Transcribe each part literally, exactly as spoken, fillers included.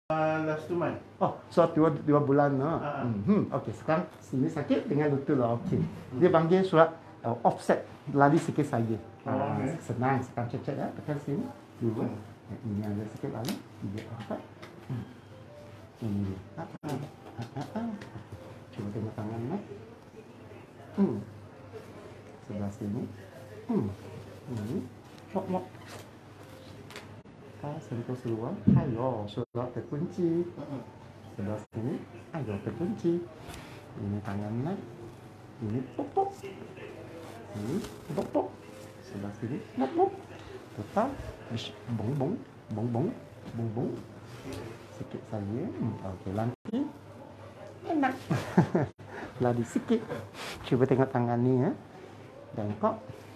Uh, last two months. Oh, so dua, dua bulan. No? Uh-huh. Hmm, Okey, sekarang sini sakit dengan lutut lah. Okey. Dia panggil surat uh, offset, lari sikit saja. Oh, okay. Senang, sekarang cek-cek ya. Tekan sini. Dua. Hmm. Ini ada sikit lari. Tiga, empat. Hmm. Ini dia. Ah, ah, ah, ah, ah. Cuba tengok tangan nak. Hmm. Sebelah sini. Hmm. Ini. Mok, mok. Kita sentuh seluar. Ayo, surat terkunci. Sebelah sini. Ayo, terkunci. Ini tangan nak. Ini pop, pop. Ini pop, pop. Sebelah sini. Mok, mok. Total. Bong, bong. Bong, bong. Bong, bong. Sikit saja. Hmm. Okey, lantai. Enak. Lari sikit. Cuba tengok tangan ni ya. Bengkok.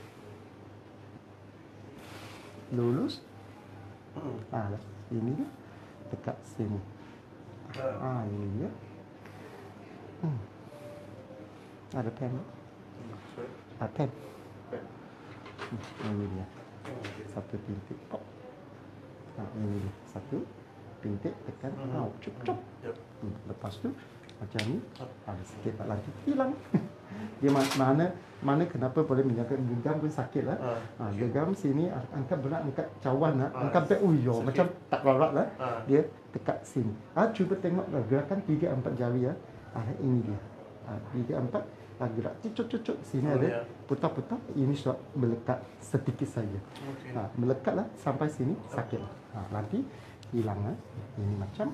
Lurus. Ah, ini dia. Dekat sini. Ah, ini dia. Hmm. Ada pen. Ah, pen. Hmm, ini dia. Satu pintik. Oh. Ah, ini dia. Satu pintik tekan. Ah, oh, cup, cup. Hmm. Lepas tu macam ni. Ah, sikit tak lagi hilang. Dia mana mana kenapa boleh menjaga genggam pun sakit lah. Ha, genggam sini angkat berat, angkat cawan lah, angkat back uyo macam tak larat lah. Dia dekat sini. Ah, cuba tengok gerakan tiga empat jari ya. Ah, ini dia. Ah, tiga empat ah, gerak cucuk-cucuk sini oh, ada ya. Putar-putar. Ini sudah melekat sedikit saja. Okay. Ha, melekat lah sampai sini sakit lah. Ha, nanti hilang lah. Ini macam.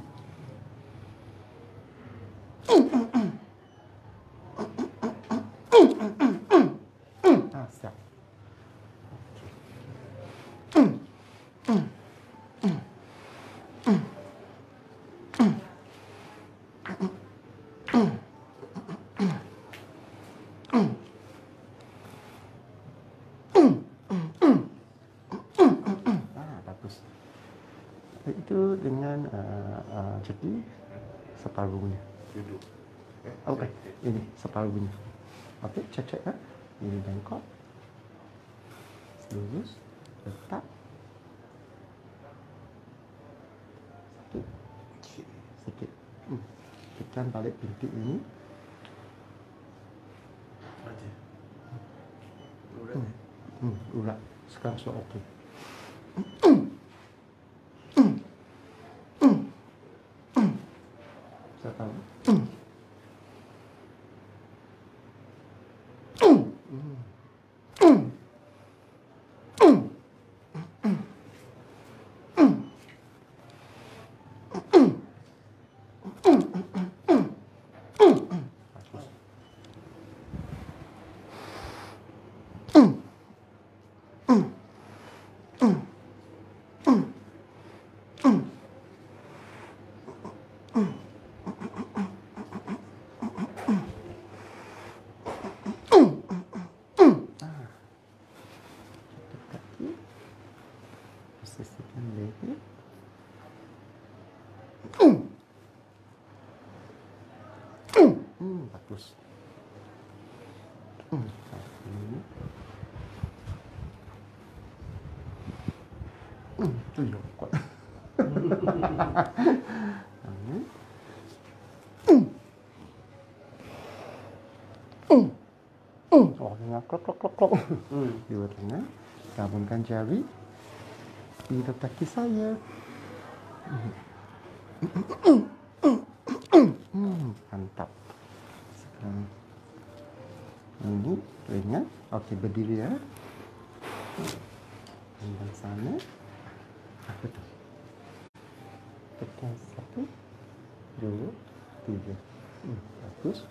Ah, siap. Ah, bagus. Itu dengan uh, uh, jadi separuhnya. Duduk. Okey, ini separuhnya. Okey, cek-cek ya. Ini bengkok. Lurus. Letak. Sikit. Sikit. Hmm. Tekan balik pintik ini. Okey. Urat. Hmm. Hmm. Urat. Sekarang sudah okey. Saya tahu. Posisikan leher. Hmm, bagus. Hmm, ini. Hmm, tu yang kuat. Hmm. Oh, dengar klok klok klok klok. Hmm. Dua tangan, gabungkan jari di kaki saya. Hmm, mantap. Sekarang ini ringan. Okey, berdiri ya. Pandang sana. Apa tu? Tekan satu, dua, tiga. Hmm, bagus.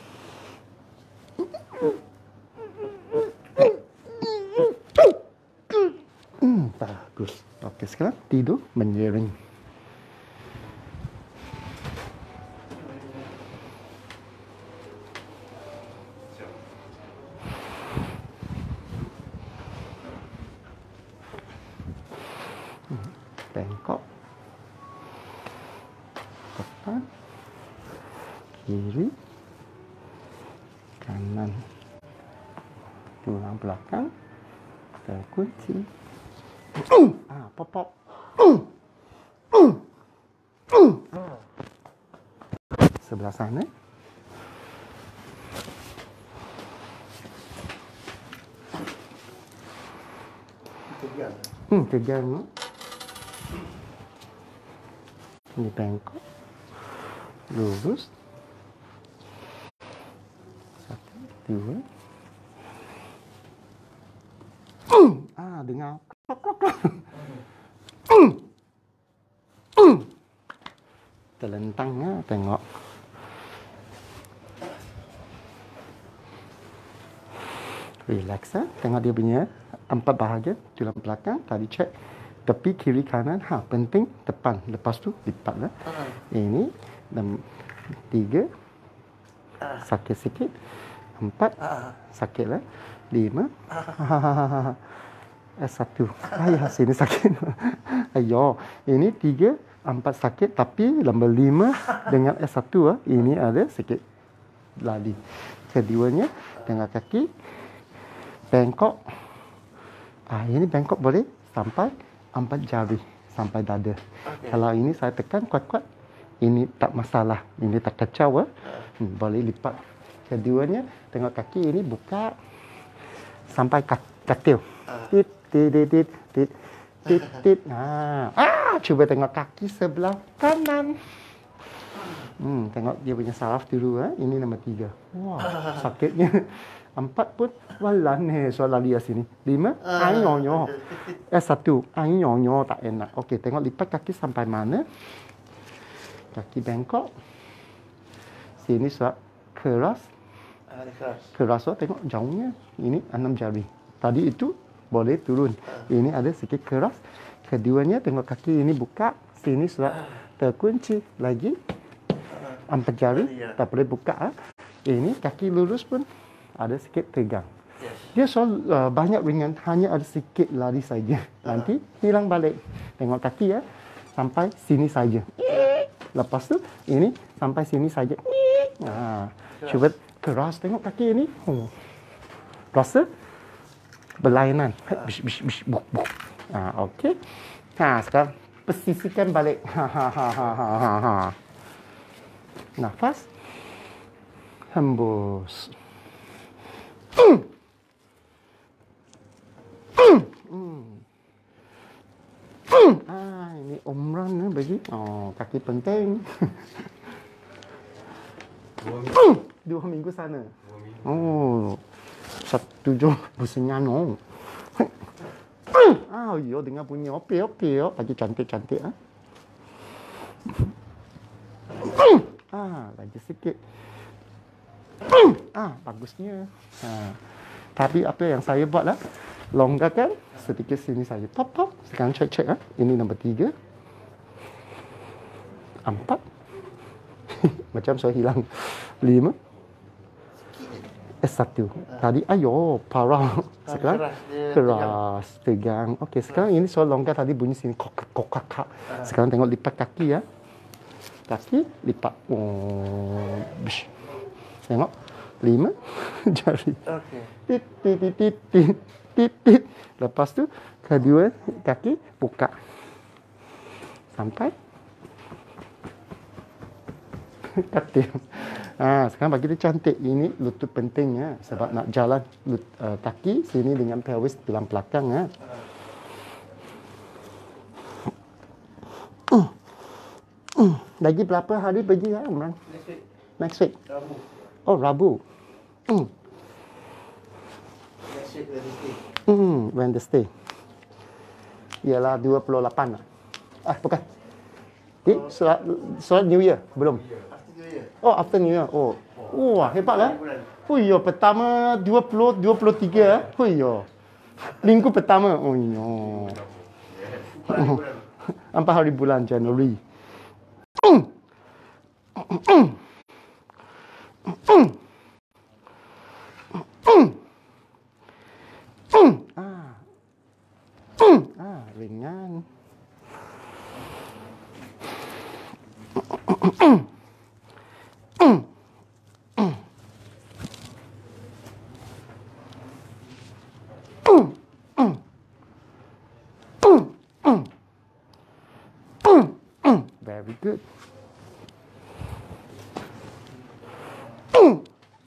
Hmm, bagus. Okey, sekarang tidur menjeling. Hmm, bengkok. Depan. Kiri. Kanan. Tulang belakang. Terkunci. Ah, pop pop. Sebelah sana. Tegang. Hmm, tegang. Ini bengkok. Lurus. Satu, dua. Hmm. Ah, dengar. Hmm. Hmm. Terlentang ya, tengok. Relax ya. Tengok dia punya empat bahagian tulang belakang. Tadi cek tepi, kiri, kanan. Ha, penting depan. Lepas tu lipat lah. Ini dan tiga. Sakit sikit. Empat. Sakit lah. Lima. Eh, satu. Ayah, sini sakit. Ayo. Ini tiga. Empat sakit. Tapi nombor lima dengan S satu ah, ini ada sikit lali. Keduanya dengan kaki bengkok. Ah, ini bengkok boleh sampai empat jari, sampai dada. Okay. Kalau ini saya tekan kuat-kuat, ini tak masalah. Ini tak kacau. Ah. Hmm, boleh lipat. Keduanya, tengok kaki ini buka sampai katil. Tit, tit, tit, tit, tit, tit, tit. Ah. ah, cuba tengok kaki sebelah kanan. Hmm, tengok dia punya saraf dulu. Ah. Ini nombor tiga. Wah, sakitnya. Empat pun walan ni soal lali sini. Lima, ai nyonyo. Eh satu, ai nyonyo tak enak. Okey, tengok lipat kaki sampai mana? Kaki bengkok. Sini suap keras. Keras. Keras so, tengok jauhnya. Ini enam jari. Tadi itu boleh turun. Ini ada sikit keras. Keduanya tengok kaki ini buka. Sini suap terkunci lagi. Empat jari tak boleh buka. Ini kaki lurus pun ada sikit tegang. Yes. Dia soal uh, banyak ringan, hanya ada sikit lari saja. Nanti hilang balik. Tengok kaki ya, sampai sini saja. Lepas tu ini sampai sini saja. Nah, cuba keras tengok kaki ini. Oh. Rasa berlainan. Bish, bish, bish, buk, buk. Ah, okey. Ha, sekarang pesisihkan balik. Ha ha ha ha ha ha. Nafas. Hembus. Mm. Mm. Mm. Ah, ini umrah ni bagi. Oh, kaki penting. Dua minggu. Dua minggu sana. Dua minggu. Oh, satu jam bersenyan oh. Ah, yo dengar bunyi ope ope yo, lagi cantik-cantik ah. Ah, lagi sikit. Ah, bagusnya. Ha. Tapi apa yang saya buat lah, longgarkan sedikit sini saja. Pop, pop. Sekarang cek-cek. Ha. Ini nombor tiga. Empat. Macam saya hilang. Lima. S satu. Tadi, ayo, parah. Sekarang, keras. Tegang. Okey, sekarang ini soal longgar tadi bunyi sini. Kokak, kokak. Sekarang tengok lipat kaki ya. Kaki, lipat. Oh, bish. Tengok. Lima jari. Okey. Tit, tit, tit, tit, tit, tit, tit. Lepas tu, kedua kaki buka. Sampai. Katil. Ha, sekarang bagi dia cantik. Ini lutut penting ya. Sebab nak jalan lut, uh, kaki sini dengan pelvis tulang belakang ya. Uh. Uh. Lagi berapa hari pergi ya, Umran? Next week. Next week. Rabu. Oh, Rabu. Hmm. Next week Wednesday. Hmm, Wednesday. Ialah dua puluh lapan. Ah, bukan. Di solat, solat New Year belum? After New Year. Oh, after New Year. Oh. Wah, hebatlah. Oh, yo, pertama dua puluh, dua puluh tiga. Oh, yo. Minggu pertama. Oh, yo. Empat hari bulan Januari. Hmm. Hmm. Hmm. Mm. Mm. Ah. Mm. Ah, ringan. Mm. Mm. Mm. Mm. Mm. Mm. Mm. Mm. Very good.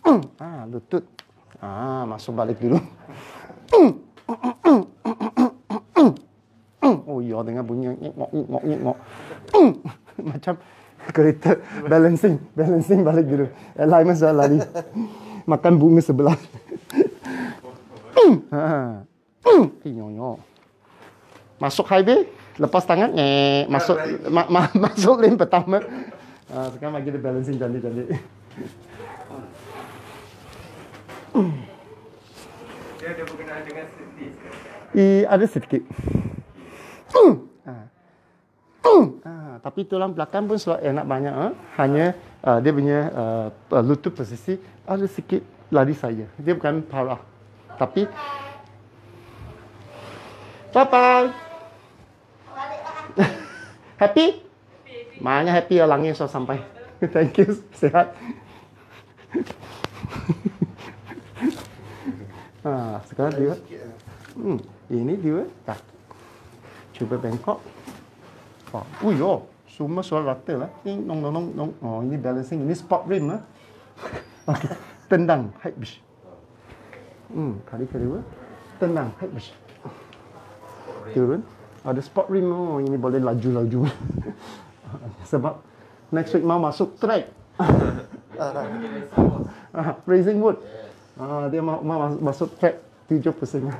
Ah, lutut. Ah, masuk balik dulu. Oh iya, dengar bunyi ngok ngok ngok. Macam kereta balancing, balancing balik dulu. Alignment sudah lari. Makan bunga sebelah. Ha. Nyonyo. Masuk highway, lepas tangan, eh, masuk ma, ma, masuk lane pertama. Ah, sekarang lagi dia balancing cantik-cantik. Dia ada berkenaan dengan sedih. I, ada sedikit. Ah. Ah, tapi tulang belakang pun selalu enak banyak. Ah. Hanya uh, dia punya uh, lutut posisi ada sikit lari saja. Dia bukan parah. Tapi bye-bye. Happy? Mana happy orangnya so sampai. Thank you. Sehat. Ah, sekarang dia. Hmm, ini dia tak. Cuba bengkok. Wah, oh yo, semua suara rata lah. Ini nong nong nong nong. Oh, ini balancing, ini spot rim lah. Okay. Tendang, high bish. Hmm, kali kedua, tendang, high bish. Turun. Ada spot rim, oh ini boleh laju-laju. Sebab next week mau masuk track. Ah, Raising Wood. Ah, dia mau, mau masuk track tujuh persen.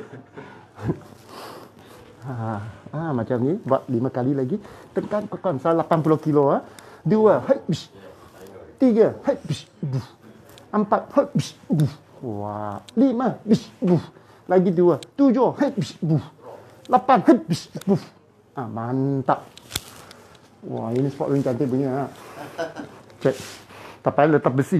Ah, ah, macam ni, buat lima kali lagi. Tekan kokon, saya lapan puluh kilo. Ah. Dua, hai, bish. Tiga, hai, bish. Buh. Empat, hai, bish. Buh. Wah. Lima, bish. Buh. Lagi dua. Tujuh, hai, bish. Buh. Lapan, hai, bish. Buh. Ah, mantap. Wah, ini spot ring cantik punya. Ah. Cek. Tak payah letak besi.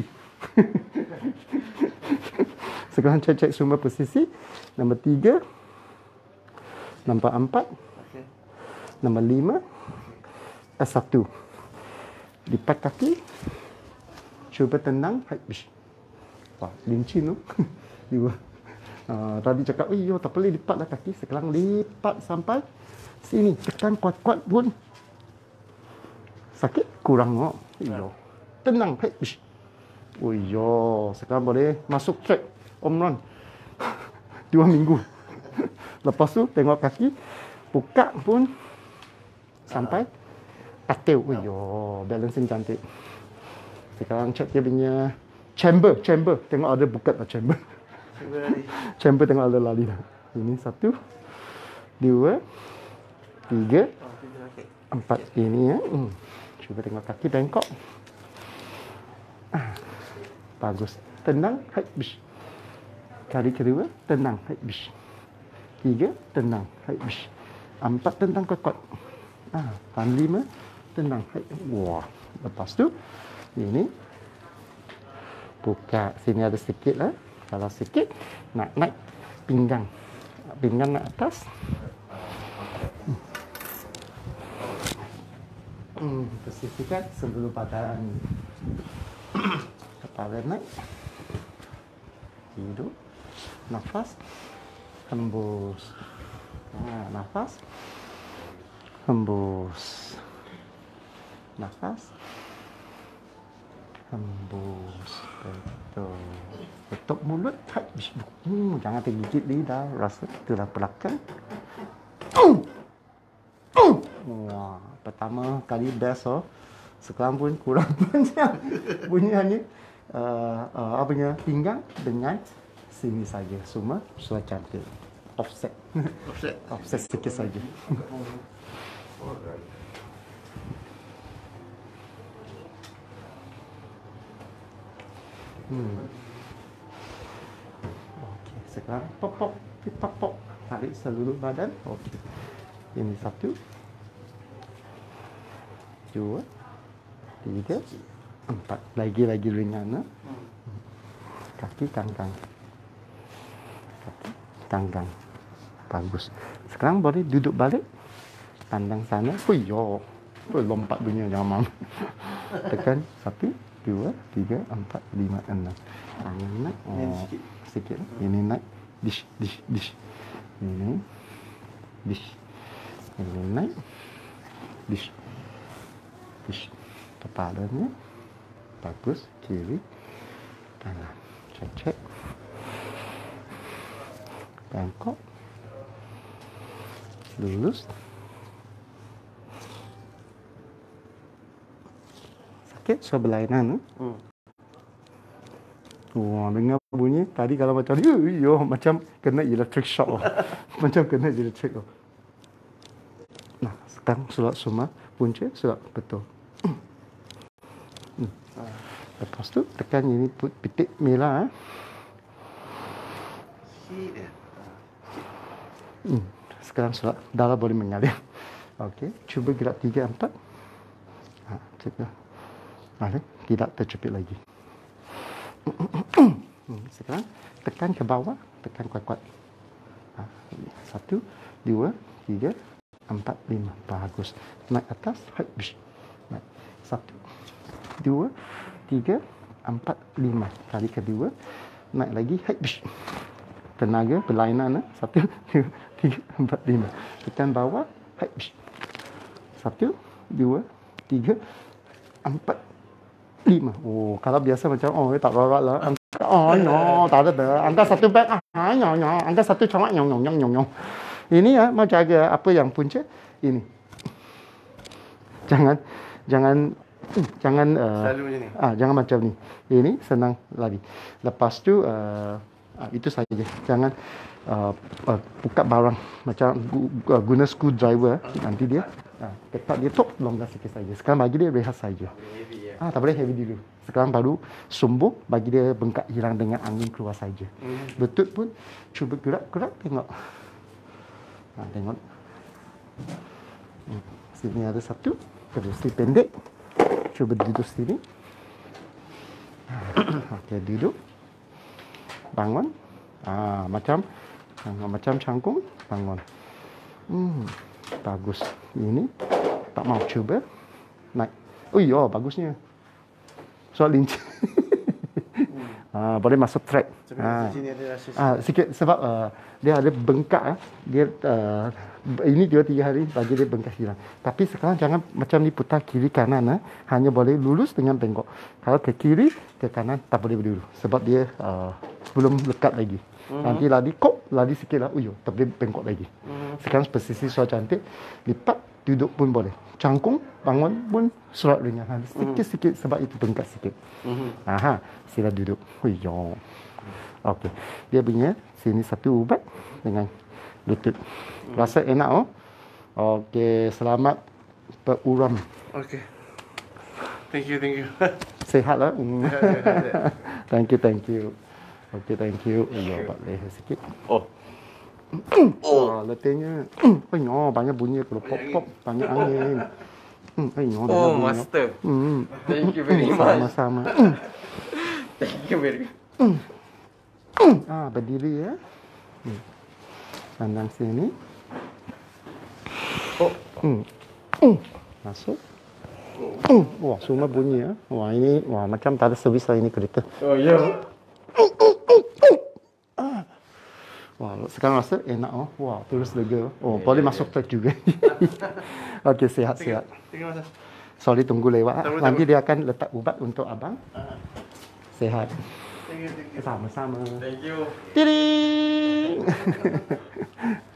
Sekarang cek-cek semua posisi. Nombor tiga. Nombor empat. Okay. Nombor lima. S satu. Lipat kaki. Cuba tendang. Hai, bish. Wah, lincin tu. Dua. Uh, tadi cakap, oh iya, tak boleh lipat lah kaki. Sekarang lipat sampai sini. Tekan kuat-kuat pun. Sakit? Kurang. Oh. Iya. Tenang. Hai, bish. Oh iya. Sekarang boleh masuk track. Home run. Dua minggu. Lepas tu tengok kaki, buka pun sampai katil. Oh yo, balancing cantik. Sekarang cek dia punya chamber, chamber. Tengok ada buka tak chamber. Chamber tengok ada lali dah. Ini satu, dua, tiga, empat. Ini ya. Hmm. Cuba tengok kaki bengkok. Ah, bagus. Tenang, hai bish. Kali kedua, tenang, hai bish. Tiga, tenang, hai bish. Empat, tendang kuat-kuat. Ah, dan lima, tendang, hai. Wah, lepas tu, ini buka. Sini ada sikit lah. Kalau sikit, nak naik pinggang. Pinggang nak atas. Hmm, posisikan sebelum badan. Kepala naik. Hidup. Nafas. Hembus. Nah, nafas. Hembus. Nafas. Hembus. Betul. Tutup mulut. Hmm, jangan tergigit lidah. Rasa itulah belakang. Wah, pertama kali best oh. Sekarang pun kurang banyak. Bunyi hanya uh, uh, apa punya pinggang dengan sini saja. Semua sudah cantik. Offset. Offset. Offset sedikit saja. Hmm. Okey, sekarang pop pop pop pop. Tarik seluruh badan. Okey. Ini satu. Dua. Tiga. Empat. Lagi-lagi ringan. Kaki kangkang. Kaki kangkang. Bagus. Sekarang boleh duduk balik. Pandang sana. Oh yo. Oh, lompat bunyi jangan malu. Tekan. Satu. Dua. Tiga. Empat. Lima. Enam. Tangan naik. Oh, sikit. Ini naik. Dish. Dish. Dish. Ini. Dish. Ini naik. Dish. Dish. Kepalanya. Bagus. Kiri. Kanan. Cek cek. Bengkok. Lurus. Sakit sebelah kanan. Hmm. Wah, dengar bunyi tadi kalau macam ni, yo macam kena electric shock. Oh. Macam kena electric. Oh. Nah, sekarang surat semua punca surat betul. Hmm. Lepas tu tekan ini put pitik merah. Eh. Sikit je. Hmm. Sekarang surat darah boleh mengalir. Okey, cuba gerak tiga empat. Ha, ceklah. Ada, tidak terjepit lagi. Hmm, sekarang tekan ke bawah, tekan kuat-kuat. Ha, satu, dua, tiga, empat, lima. Bagus. Naik atas, habis. Naik. Satu, dua, tiga, empat, lima. Kali kedua, naik lagi, habis. Tenaga berlainan. Eh? Satu, dua, tiga, empat, lima. Tekan bawah, habis. Satu, dua, tiga, empat, lima. Oh, kalau biasa macam, oh, tak rarat lah. Oh, no, tak ada dah. Angkat satu beg, ah, nyong, nyong. Angkat satu cawak, nyong, nyong, nyong, nyong. Ini ya, mau jaga apa yang punca, ini. Jangan, jangan, jangan, uh, Selalu macam ni. Ah, jangan macam ni. Ini senang lari. Lepas tu, uh, ah, itu saja. Jangan uh, uh, buka barang macam uh, guna screwdriver. Nanti dia, ah, ketat dia tok, longgar sikit saja. Sekarang bagi dia rehat saja. Ah, tak boleh heavy dulu. Sekarang baru sumbuh, bagi dia bengkak hilang dengan angin keluar saja. Hmm. Betul pun, cuba gerak-gerak, tengok. Ha, tengok. Hmm. Sini ada satu, kerusi pendek. Cuba duduk sini. Okey, duduk. Bangun. Ah, macam macam cangkung, bangun. Hmm, bagus. Ini tak mau cuba. Naik. Oh iya, bagusnya. Soal lincah. hmm. ah, boleh masuk track. Ah. Sini ada rasa Ah, sikit sebab uh, dia ada bengkak. Eh. Dia uh, ini dua tiga hari bagi dia bengkak hilang. Tapi sekarang jangan macam ni putar kiri kanan. Eh. Hanya boleh lurus dengan bengkok. Kalau ke kiri, ke kanan tak boleh berdulu. Sebab dia uh, belum lekat lagi. Mm-hmm. Nanti lari kok, lari sikit lah. Uyo, tak boleh bengkok lagi. Mm-hmm. Sekarang posisi suara cantik. Lipat, duduk pun boleh. Cangkung, bangun pun surat ringan. Sikit-sikit sebab itu bengkak sikit. Mm-hmm. Aha, sila duduk. Uyo. Okey. Dia punya sini satu ubat dengan lutut. Mm. Rasa enak oh. Okey, selamat beruram. Okey. Thank you, thank you. Sehatlah. Mm. Thank you, thank you. Okey, thank you. Ya, buat leher sikit. Oh. Oh, letihnya. Oh, no, banyak bunyi kalau pop-pop, banyak angin. Hmm, oh, Oh, master. Hmm. Thank you very much. Sama-sama. Thank you very much. Ah, berdiri ya. Hmm. Pandang sini. Oh. Hmm. Hmm. Masuk. Hmm. Wah, semua bunyi ya. Wah, ini wah macam tak ada servis lah ini kereta. Oh, ya. Yeah. Ah. Wah, sekarang rasa enak oh. Wah, terus lega. Oh, yeah, boleh yeah, masuk yeah. track juga. Okey, sihat-sihat. Terima kasih. Sorry tunggu lewat. Tunggu, Nanti tunggu. dia akan letak ubat untuk abang. Uh. Sehat. Thank you, thank you. Sama-sama. Thank you. Tiring.